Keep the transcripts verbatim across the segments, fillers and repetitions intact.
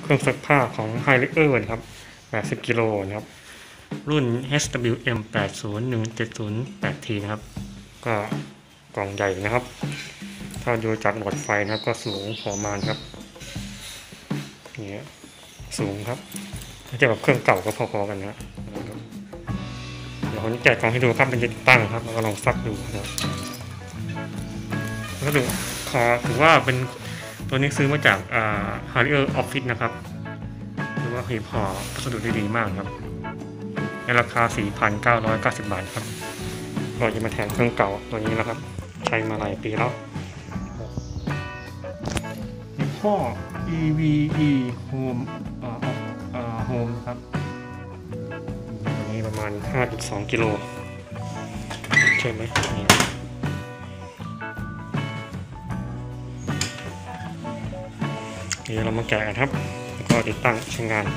เครื่องซักผ้าของ ไฮเลเออร์ นะครับแปดสิบกิโลนะครับรุ่น เอช ดับเบิลยู เอ็ม แปด ศูนย์ หนึ่ง เจ็ด ศูนย์ แปด ที นะครับก็กล่องใหญ่นะครับถ้าดูจากหลอดไฟนะครับก็สูงพอประมาณครับนี่สูงครับถ้าเทียบกับเครื่องเก่าก็พอๆกันนะเดี๋ยวผมแกะกล่องให้ดูครับเป็นจะติดตั้งครับแล้วก็ลองซักดูนะครับก็ดูคอถือว่าเป็นตัวนี้ซื้อมาจากอ่า Harrier Office นะครับถือว่าหีบห่อวัสดุได้ดีมากครับในราคา สี่พันเก้าร้อยเก้าสิบ บาทครับก็จะมาแทนเครื่องเก่าตัวนี้นะครับใช้มาหลายปีแล้วยี่ห้อ อี วี อี Home อ่าอ่า Home ครับตัวนี้ประมาณ ห้าจุดสอง กิโลใช่ไหมนี่เดี๋ยวเรามาแกะกันครับแล้วก็ติดตั้งใช้งาน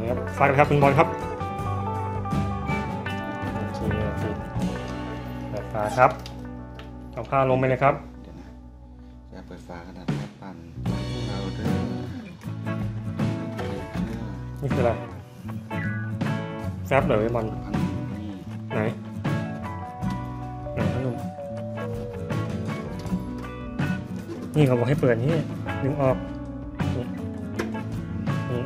นี่ครับฟาดครับคุณบอลครับโอเคปิดเปิดฝาครับเอาผ้าลงไปเลยครับเดี๋ยวนะจะเปิดฝาขนาดนี้ปั่นเราเด้อนี่คืออะไรแฟบเหรอไอ้บอลไหนไหนขนมนี่เขาบอกให้เปิดนี่ดึงออกนี่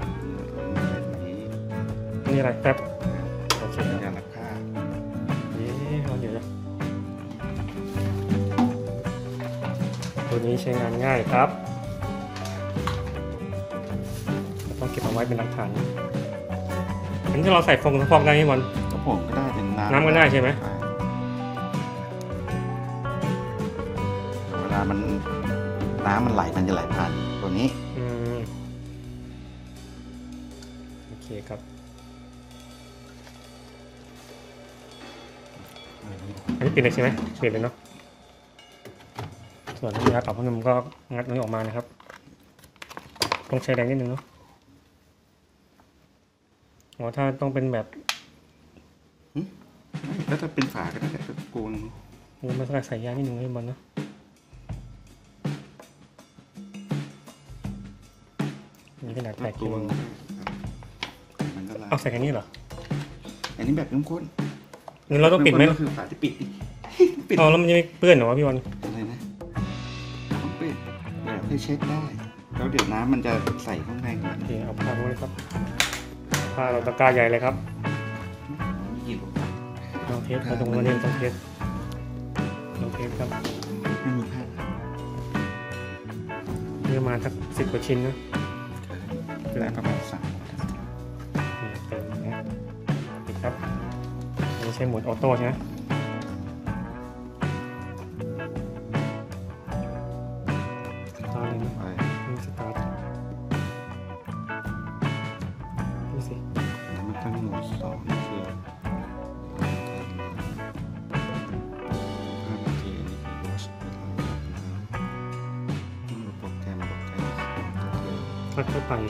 นี่อะไรแฟบโอเคครับยาลักผ้าเอ๊ะเอาเดี๋ยวตัวนี้ใช้งานง่ายครับต้องเก็บเอาไว้เป็นหลักฐานอันนี้ถ้าเราใส่ฟองฟองได้ไหมบอลกระป๋องก็ได้เป็นน้ำน้ำก็ได้ใช่ไหมเวลามันน้ำมันไหลมันจะไหลผ่านตัวนี้อืมโอเคครับอันนี้ปิดเลยใช่ไหมปิดเลยเนาะส่วนน้ำยาปรับผ้านุ่มก็งัดนี้ออกมานะครับต้องใช้แรงนิดนึงเนาะอ๋อถ้าต้องเป็นแบบแล้วถ้าเป็นฝาก็ได้ก็โกนมันต้องใส่ยานิดนึงให้บอลเนาะนี่ขนาดแตกตัวมันก็เอาใส่แค่นี้เหรออันนี้แบบเข้มข้นงั้นเราต้องปิดไหมก็คือฝาที่ปิดปิดอ๋อแล้วมันจะไม่เปื้อนเหรอวะพี่บอลอะไรนะต้องปิดแบบให้เช็ดได้แล้วเดี๋ยวน้ำมันจะใส่ข้างในโอเคเอาผ้าด้วยครับผ้าเราตะกร้าใหญ่เลยครับลองเทสมาตรงนี้ต้องเทสลองเทสครับไม่มีผ้าเนื้อมาสักสิบกว่าชิ้นนะได้ประมาณสามเต็มนะปิดครับอันนี้ใช้โหมดออโต้ใช่ไหมสตาร์ทเลยนะนี่สตาร์ทนี่สิมันตั้งโหมดสองคือห้านาทีนี่คือรสต้องโปรแกรมโปรแกรมค่อยๆไป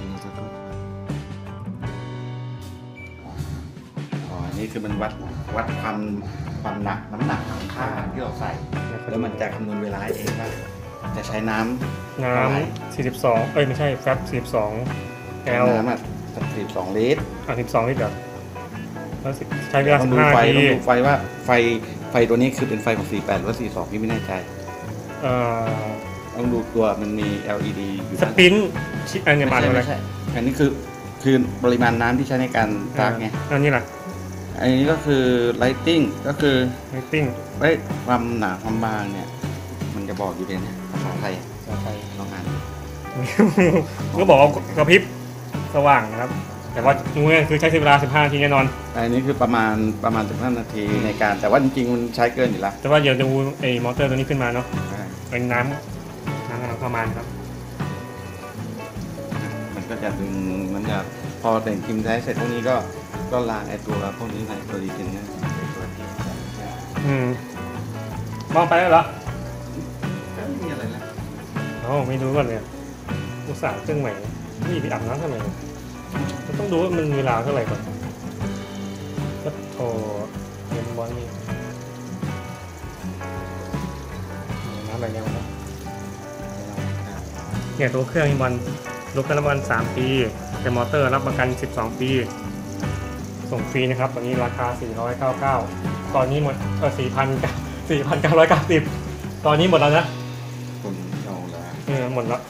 อ๋อนี่คือมันวัดวัดความความหนักน้ำหนักของผ้าที่เราใส่แล้วมันจะคำนวณเวลาเองว่าจะใช้น้ำน้ำสี่สิบสองเอ้ยไม่ใช่แฟบสี่สิบสองแอลน้ำอ่ะสี่สิบสองลิตรอ่ะสิบสองลิตรเหรอแล้วใช้เวลาสิบห้านาทีต้องดูไฟว่าไฟไฟตัวนี้คือเป็นไฟของสี่สิบแปดหรือว่าสี่สิบสองพี่ไม่แน่ใจเอ่อต้องดูตัวมันมี แอล อี ดี อยู่สปินชิอันนี้มาอะไรอันนี้คือคือปริมาณน้ำที่ใช้ในการตากไงอันนี้แหละอันนี้ก็คือ lighting ก็คือ lighting เฮ้ยความหนาความบางเนี่ยมันจะบอกอยู่ในนี้ภาษาไทยภาษาไทยลองอ่านก็บอกกระพริบสว่างนะครับแต่ว่างูเนี่ยคือใช้เวลาสิบห้านาทีแน่นอนอันนี้คือประมาณประมาณสิบห้านาทีในการแต่ว่าจริงๆมันใช้เกินอยู่แล้วแต่ว่าเดี๋ยวดูไอ้มอเตอร์ตัวนี้ขึ้นมาเนาะเป็นน้ำน้ำประมาณครับมันก็จะดึงมันจะพอแต่งพิมพ์ใช้เสร็จพวกนี้ก็ก็ล้างไอ้ตัวพวกนี้ในตัวดีเทนเนี่ยตัวที่อืมมองไปแล้วเหรอก็ไม่มีอะไรแล้วอ๋อไม่รู้ก่อนเนี่ยอุตส่าห์เครื่องใหม่นี่ไปอาบน้ำทำไมต้องดูว่ามันเวลาเท่าไหร่ก่อนก็โทรเย็นบอลนี่น้ำอะไรยังไงเนี่ยตัวเครื่องบอลรถกันประมาณสามปีแต่มอเตอร์รับประกันสิบสองปีส่งฟรีนะครับตอนนี้ราคาสี่ร้อยเก้าสิบเก้าตอนนี้หมดเออสี่พัน สี่พันเก้าร้อยเก้าสิบตอนนี้หมดแล้วนะคนเอาแล้วเออหมดแล้ว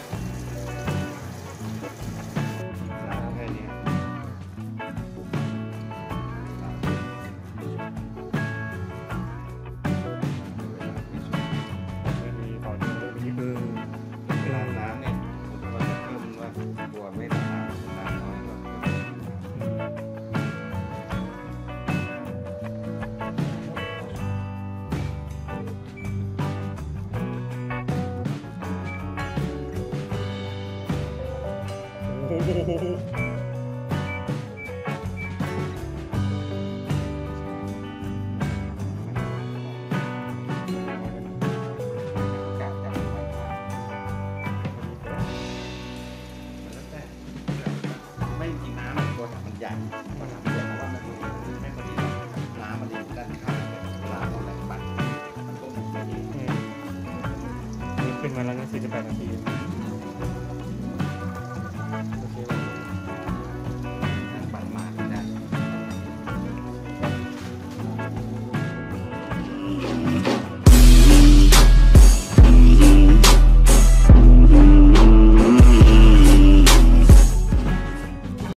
ไม่กินน้ำตัวใหญ่พอทำเสร็จแล้วก็มันไม่พอดีน้ำมันดีด้านข้างเวลาเราแรงบัดมันก็หมุนไปเองอืมนี่ขึ้นมาแล้วนะสี่สิบแปดนาทีอืม